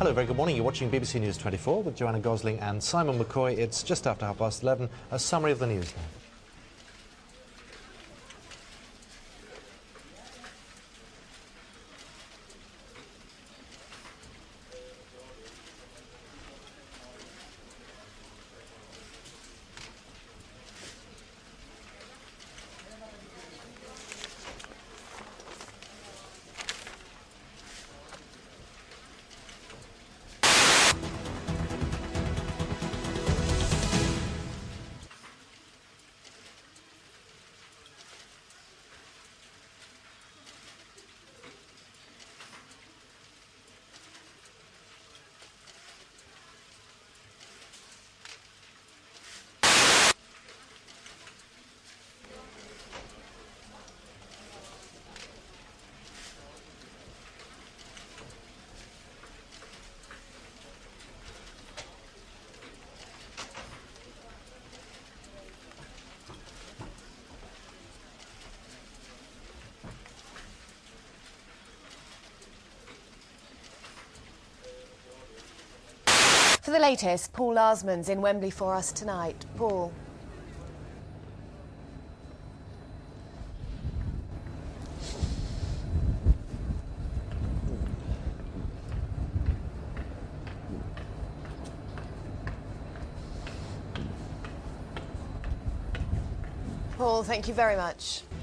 Hello, very good morning. You're watching BBC News 24 with Joanna Gosling and Simon McCoy. It's just after 11:30. A summary of the news now. For the latest, Paul Larsman's in Wembley for us tonight. Paul. Paul, thank you very much.